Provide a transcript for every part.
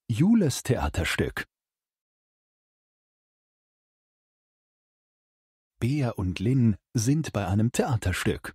Jules Theaterstück. Bea und Lynn sind bei einem Theaterstück.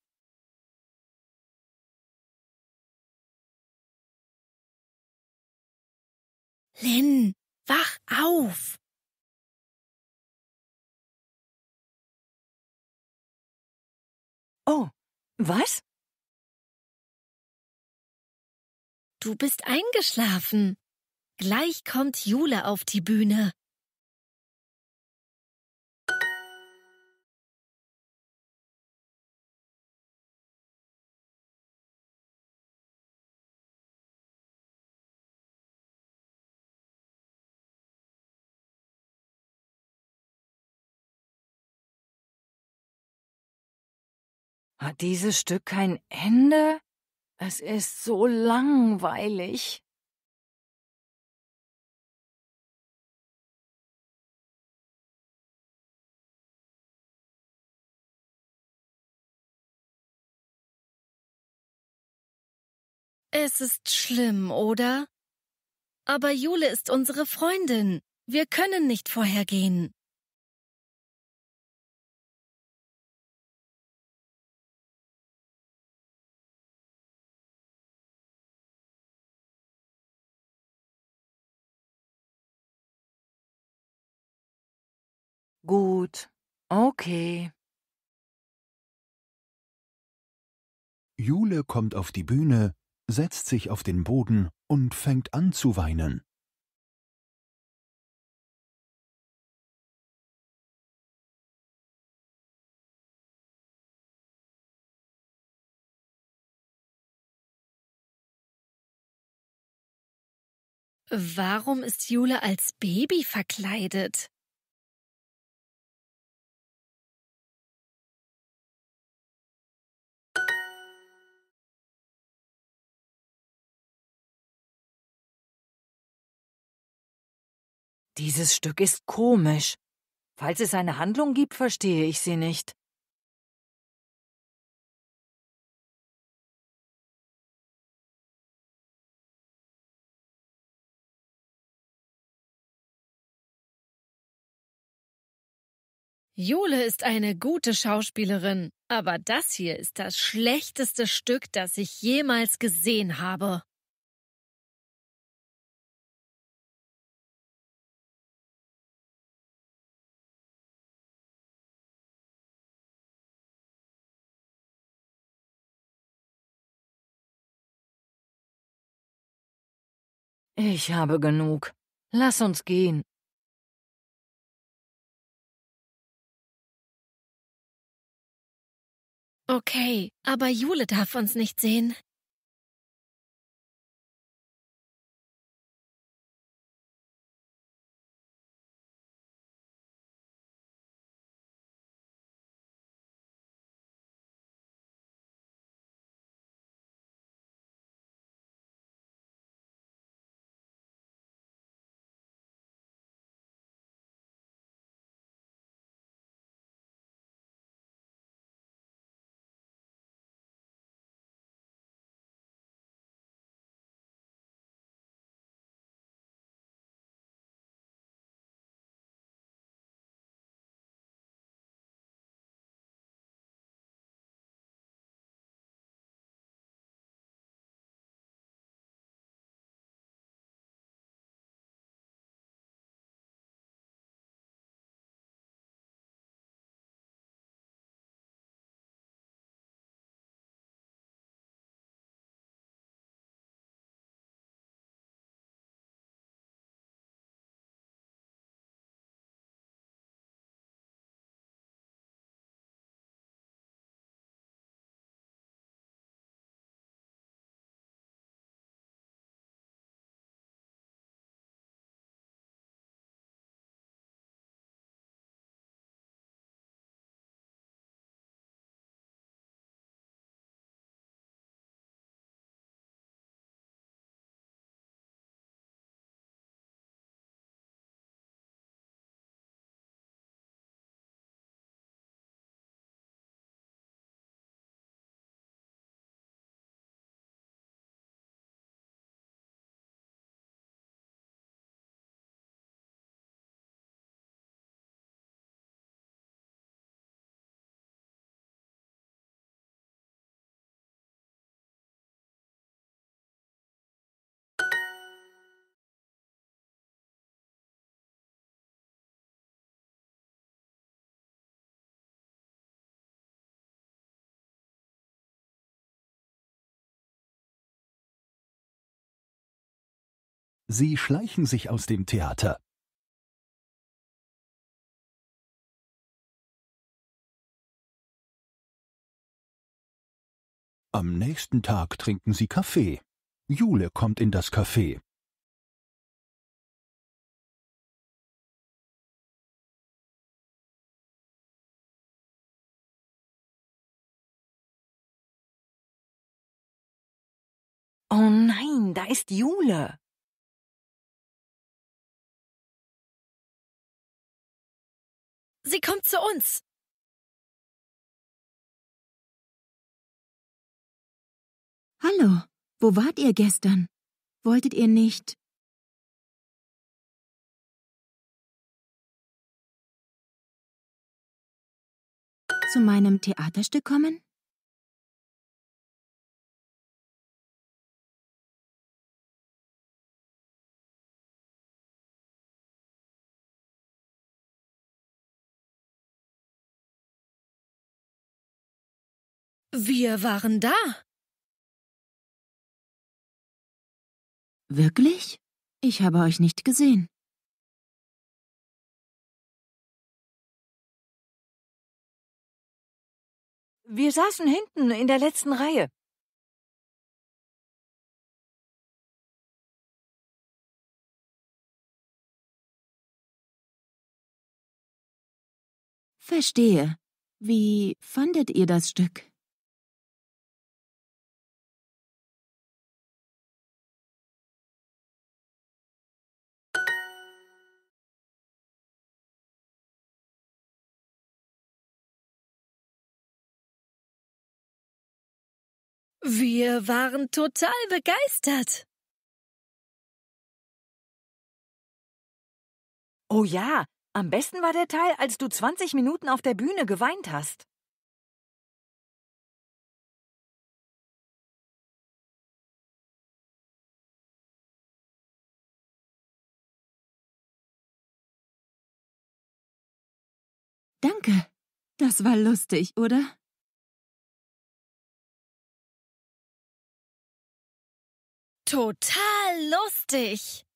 Lynn, wach auf! Oh, was? Du bist eingeschlafen. Gleich kommt Jule auf die Bühne. Hat dieses Stück kein Ende? Es ist so langweilig. Es ist schlimm, oder? Aber Jule ist unsere Freundin. Wir können nicht vorher gehen. Gut, okay. Jule kommt auf die Bühne, setzt sich auf den Boden und fängt an zu weinen. Warum ist Jule als Baby verkleidet? Dieses Stück ist komisch. Falls es eine Handlung gibt, verstehe ich sie nicht. Jule ist eine gute Schauspielerin, aber das hier ist das schlechteste Stück, das ich jemals gesehen habe. Ich habe genug. Lass uns gehen. Okay, aber Jule darf uns nicht sehen. Sie schleichen sich aus dem Theater. Am nächsten Tag trinken sie Kaffee. Jule kommt in das Café. Oh nein, da ist Jule. Sie kommt zu uns. Hallo, wo wart ihr gestern? Wolltet ihr nicht? Zu meinem Theaterstück kommen? Wir waren da. Wirklich? Ich habe euch nicht gesehen. Wir saßen hinten in der letzten Reihe. Verstehe. Wie fandet ihr das Stück? Wir waren total begeistert. Oh ja, am besten war der Teil, als du 20 Minuten auf der Bühne geweint hast. Danke. Das war lustig, oder? Total lustig.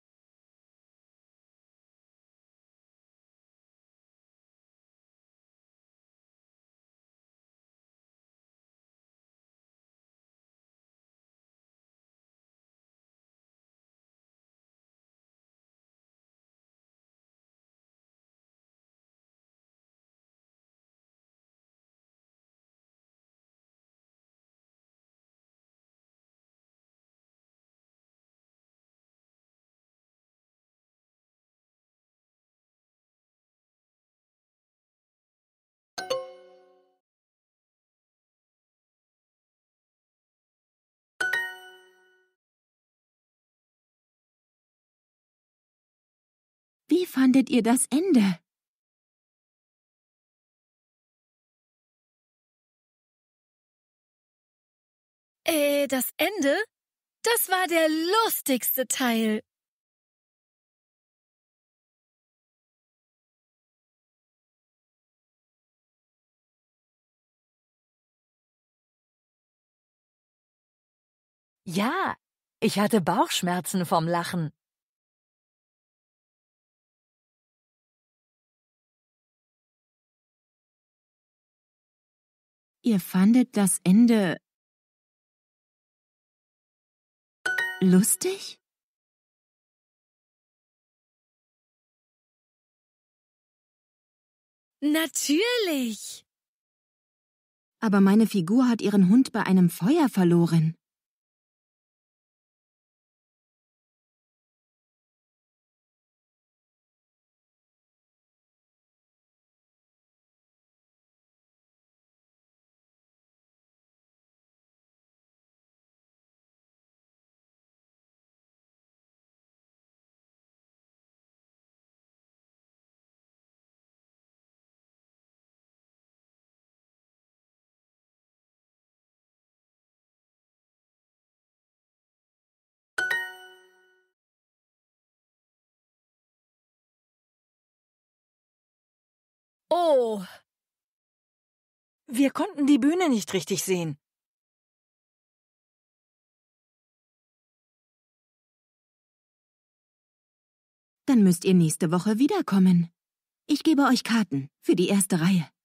Wie fandet ihr das Ende? Das Ende? Das war der lustigste Teil. Ja, ich hatte Bauchschmerzen vom Lachen. Ihr fandet das Ende lustig? Natürlich. Aber meine Figur hat ihren Hund bei einem Feuer verloren. Oh, Wir konnten die Bühne nicht richtig sehen. Dann müsst ihr nächste Woche wiederkommen. Ich gebe euch Karten für die erste Reihe.